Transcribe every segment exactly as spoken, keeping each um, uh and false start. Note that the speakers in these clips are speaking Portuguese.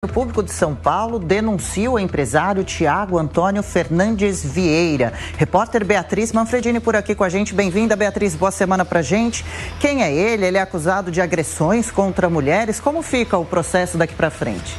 Público de São Paulo denuncia o empresário Tiago Antônio Fernandes Vieira. Repórter Beatriz Manfredini por aqui com a gente. Bem-vinda, Beatriz. Boa semana pra gente. Quem é ele? Ele é acusado de agressões contra mulheres. Como fica o processo daqui pra frente?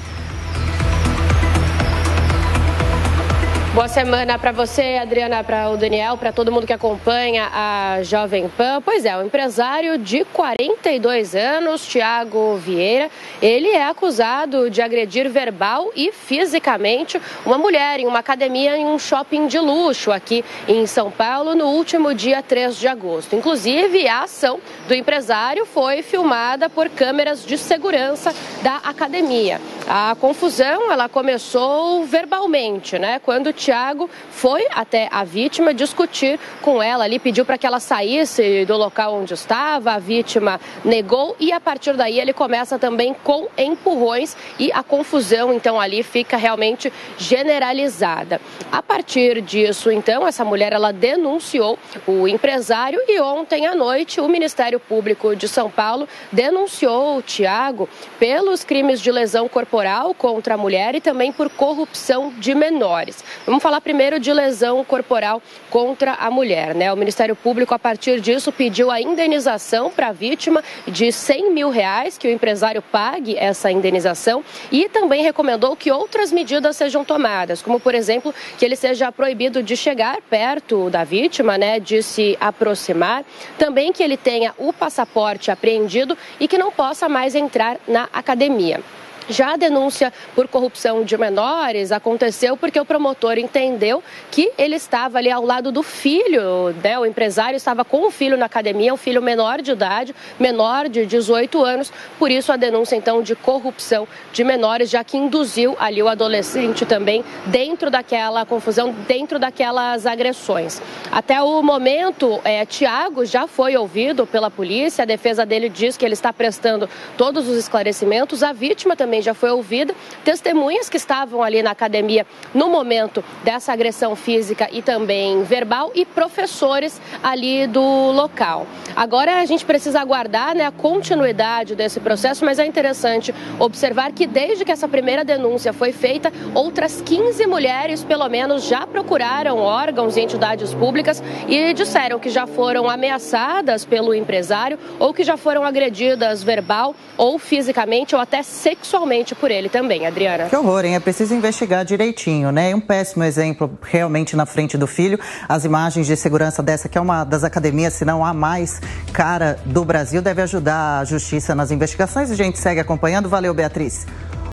Boa semana para você, Adriana, para o Daniel, para todo mundo que acompanha a Jovem Pan. Pois é, o empresário de quarenta e dois anos, Tiago Vieira, ele é acusado de agredir verbal e fisicamente uma mulher em uma academia em um shopping de luxo aqui em São Paulo no último dia três de agosto. Inclusive, a ação do empresário foi filmada por câmeras de segurança da academia. A confusão, ela começou verbalmente, né? Quando Tiago foi até a vítima discutir com ela ali, pediu para que ela saísse do local onde estava, a vítima negou e a partir daí ele começa também com empurrões e a confusão então ali fica realmente generalizada. A partir disso então, essa mulher ela denunciou o empresário e ontem à noite o Ministério Público de São Paulo denunciou o Tiago pelos crimes de lesão corporal contra a mulher e também por corrupção de menores. Vamos falar primeiro de lesão corporal contra a mulher, né? O Ministério Público, a partir disso, pediu a indenização para a vítima de cem mil reais, que o empresário pague essa indenização e também recomendou que outras medidas sejam tomadas, como, por exemplo, que ele seja proibido de chegar perto da vítima, né? De se aproximar, também que ele tenha o passaporte apreendido e que não possa mais entrar na academia. Já a denúncia por corrupção de menores aconteceu porque o promotor entendeu que ele estava ali ao lado do filho, né? O empresário estava com o filho na academia, um filho menor de idade, menor de dezoito anos, por isso a denúncia então de corrupção de menores, já que induziu ali o adolescente também dentro daquela confusão, dentro daquelas agressões. Até o momento, é, Tiago já foi ouvido pela polícia, a defesa dele diz que ele está prestando todos os esclarecimentos, a vítima também já foi ouvida, testemunhas que estavam ali na academia no momento dessa agressão física e também verbal e professores ali do local. Agora a gente precisa aguardar, né, a continuidade desse processo, mas é interessante observar que desde que essa primeira denúncia foi feita, outras quinze mulheres pelo menos já procuraram órgãos e entidades públicas e disseram que já foram ameaçadas pelo empresário ou que já foram agredidas verbal ou fisicamente ou até sexualmente por ele também, Adriana. Que horror, hein? É preciso investigar direitinho, né? Um péssimo exemplo realmente na frente do filho. As imagens de segurança dessa, que é uma das academias, se não a mais cara do Brasil, deve ajudar a justiça nas investigações. A gente segue acompanhando. Valeu, Beatriz.